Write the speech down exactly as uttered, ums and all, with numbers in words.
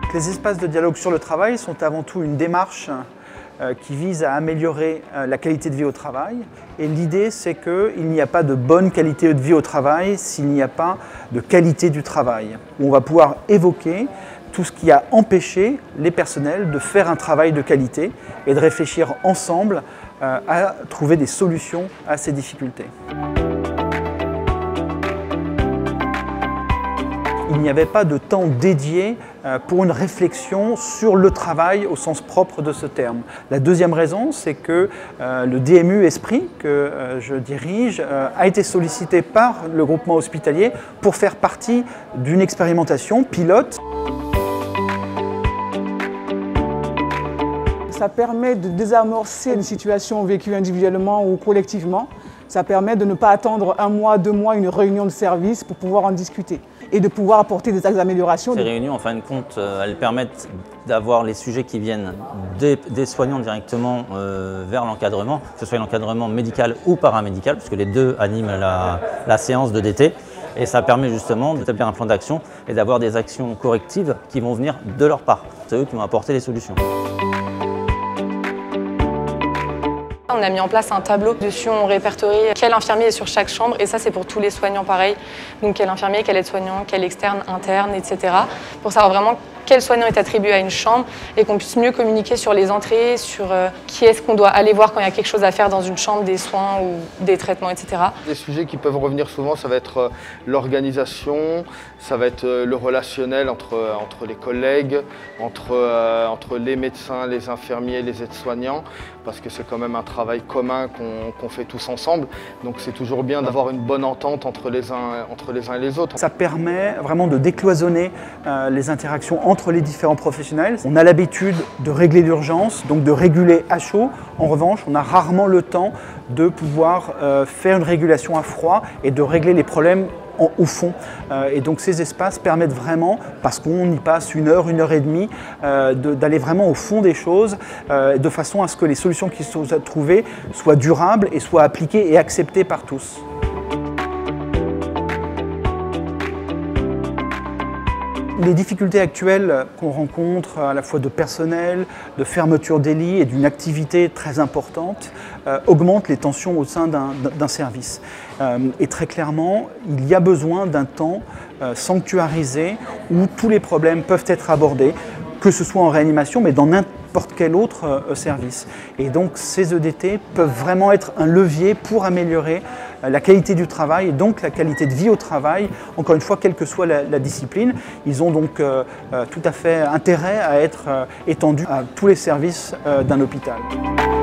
Les espaces de dialogue sur le travail sont avant tout une démarche euh, qui vise à améliorer euh, la qualité de vie au travail. Et l'idée, c'est qu'il n'y a pas de bonne qualité de vie au travail s'il n'y a pas de qualité du travail. Où on va pouvoir évoquer tout ce qui a empêché les personnels de faire un travail de qualité et de réfléchir ensemble euh, à trouver des solutions à ces difficultés. Il n'y avait pas de temps dédié pour une réflexion sur le travail au sens propre de ce terme. La deuxième raison, c'est que le D M U Esprit, que je dirige, a été sollicité par le groupement hospitalier pour faire partie d'une expérimentation pilote. Ça permet de désamorcer une situation vécue individuellement ou collectivement. Ça permet de ne pas attendre un mois, deux mois, une réunion de service pour pouvoir en discuter et de pouvoir apporter des axes d'amélioration. Ces réunions, en fin de compte, elles permettent d'avoir les sujets qui viennent des, des soignants directement euh, vers l'encadrement, que ce soit l'encadrement médical ou paramédical, puisque les deux animent la, la séance de D T. Et ça permet justement d'établir un plan d'action et d'avoir des actions correctives qui vont venir de leur part. C'est eux qui vont apporter les solutions. On a mis en place un tableau. Dessus, on répertorie quel infirmier est sur chaque chambre. Et ça, c'est pour tous les soignants pareil. Donc, quel infirmier, quel aide-soignant, quel externe, interne, et cetera. Pour savoir vraiment quel soignant est attribué à une chambre et qu'on puisse mieux communiquer sur les entrées, sur euh, qui est-ce qu'on doit aller voir quand il y a quelque chose à faire dans une chambre, des soins ou des traitements, et cetera. Les sujets qui peuvent revenir souvent, ça va être l'organisation, ça va être le relationnel entre, entre les collègues, entre, euh, entre les médecins, les infirmiers, les aides-soignants, parce que c'est quand même un travail commun qu'on qu'on fait tous ensemble. Donc c'est toujours bien d'avoir une bonne entente entre les uns, entre les uns et les autres. Ça permet vraiment de décloisonner euh, les interactions entre les différents professionnels. On a l'habitude de régler l'urgence, donc de réguler à chaud. En revanche, on a rarement le temps de pouvoir euh, faire une régulation à froid et de régler les problèmes en, au fond. Euh, et donc ces espaces permettent vraiment, parce qu'on y passe une heure, une heure et demie, euh, d'aller vraiment au fond des choses, euh, de façon à ce que les solutions qui sont trouvées soient durables et soient appliquées et acceptées par tous. Les difficultés actuelles qu'on rencontre, à la fois de personnel, de fermeture des lits et d'une activité très importante, euh, augmentent les tensions au sein d'un d'un service. Euh, et très clairement, il y a besoin d'un temps euh, sanctuarisé où tous les problèmes peuvent être abordés, que ce soit en réanimation, mais dans n'importe quel autre euh, service. Et donc ces E D T peuvent vraiment être un levier pour améliorer la qualité du travail et donc la qualité de vie au travail, encore une fois, quelle que soit la, la discipline. Ils ont donc euh, tout à fait intérêt à être euh, étendus à tous les services euh, d'un hôpital.